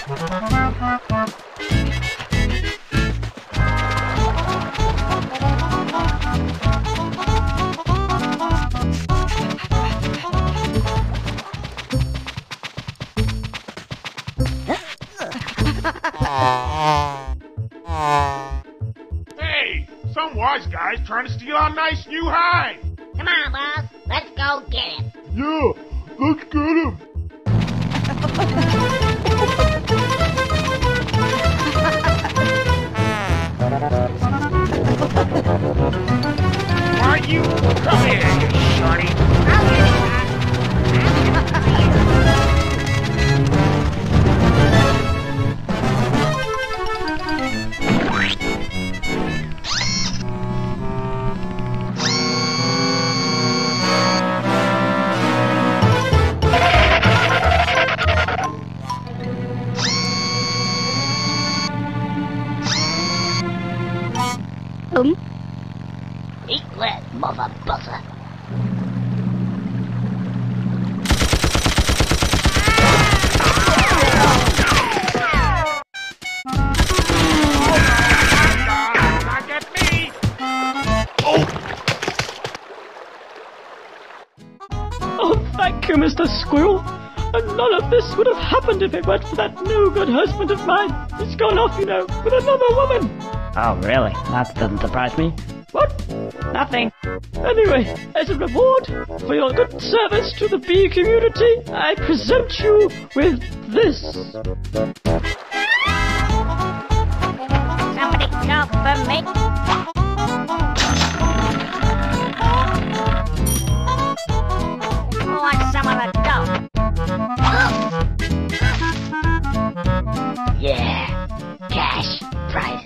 Hey, some wise guy's trying to steal our nice new hive. Come on, boss. Let's go get him. Yeah, let's get him. Why you come here, you shorty? I'll get him, boss. Eat that, mother buzzer. Not get me! Oh, thank you, Mr. Squirrel. And none of this would have happened if it weren't for that no-good husband of mine. He's gone off, you know, with another woman. Oh, really? That doesn't surprise me. What? Nothing. Anyway, as a reward for your good service to the bee community, I present you with this. Somebody go for me. Who wants some of the dough? Yeah, cash prizes.